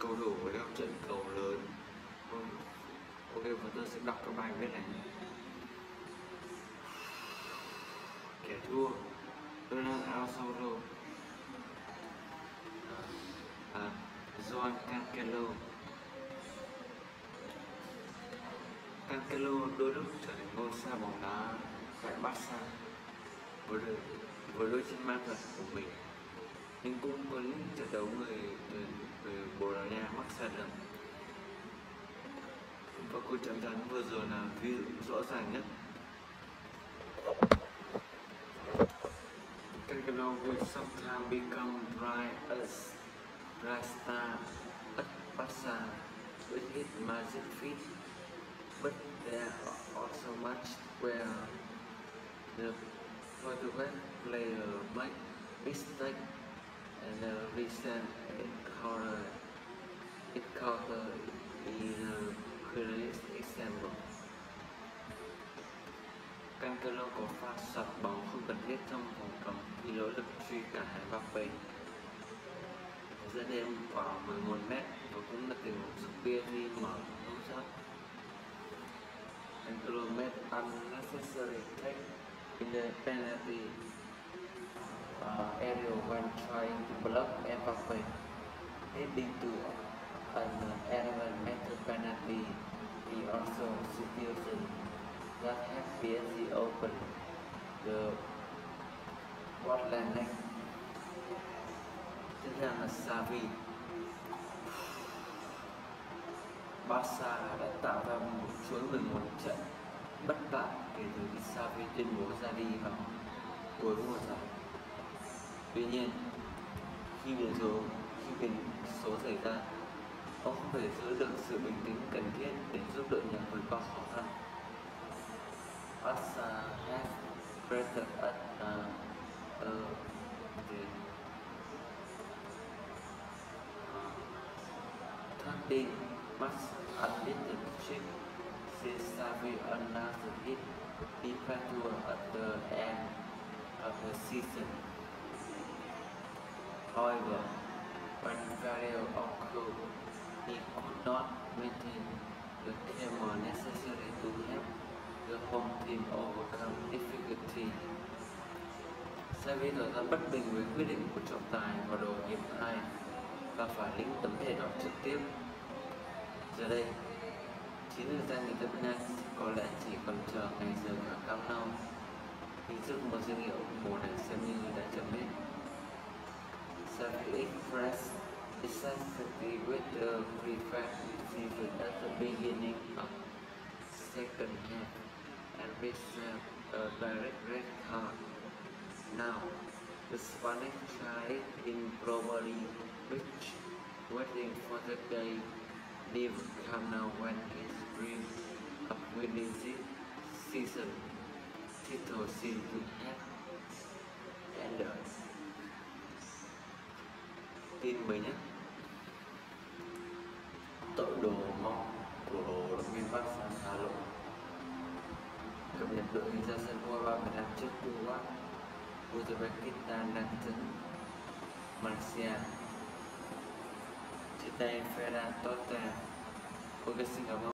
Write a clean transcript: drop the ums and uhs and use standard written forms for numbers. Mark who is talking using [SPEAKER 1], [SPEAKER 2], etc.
[SPEAKER 1] cầu thủ với các trận cầu lớn. Ok, và tôi sẽ đọc các bài viết này. Kẻ thua Ronald Alsoro, Joan Cancelo. Cancelo đôi lúc trở thành ngôi sao bóng đá tại Barca với đôi chân ma thuật của mình, nhưng cũng có những trận đấu người Bồ Đào Nha mắc sai lầm. Và cuộc chạm trán vừa rồi là ví dụ rõ ràng nhất. Cancelo will sometimes become bright star at Barca with his magic feet, but there are also much where the Portuguese player make mistakes, and the recent encounter is a clear example. Cancelo có pha sập bóng không cần thiết trong vòng cấm khi nỗ lực truy cản Mbappe, dẫn đến vào 11 mét và cũng là tình huống giúp PSG mở nút thắt. Cancelo made unnecessary take in the penalty area when trying to block Mbappe, leading to an environmental penalty. He also situation that have PSG open the Watland neck. Tiếp theo là Xavi. Barca đã tạo ra một chuỗi 11 trận bất bại kể từ khi Xavi tuyên bố ra đi vào cuối mùa giải. Tuy nhiên, khi biến số xảy ra, ông không thể giữ được sự bình tĩnh cần thiết để giúp đội nhà vượt qua khó khăn. Barca has created a 13 match unbeaten streak since Xavi announced his departure at the end of the season. However, when failure occurred, he could not maintain the caliber necessary to help the home team overcome difficulty. Xavi tỏ ra bất bình với quyết định của trọng tài vào đầu hiệp 2 và phải lĩnh tấm thẻ đỏ trực tiếp. Giờ đây, chính người ta người Tây Ban Nha có lẽ chỉ còn chờ ngày rời khỏi Camp Nou, khi giấc mơ danh hiệu mùa này xem như đã chấm hết. Xavi expressed dissatisfaction with the prefect decision at the beginning of second half and received a direct red card. Now, the Spanish child in probably waiting for the day leave Camp Nou when his dream of winning this season title seemed to have ended. Tin mới nhất: tội đồ mong của đội viên Barca Hà Nội cập nhật đội hình ra sân U23 Việt Nam trước Uzbekistan đang dẫn Malaysia. Chia tay Ferran Torres. Ok, xin cảm ơn.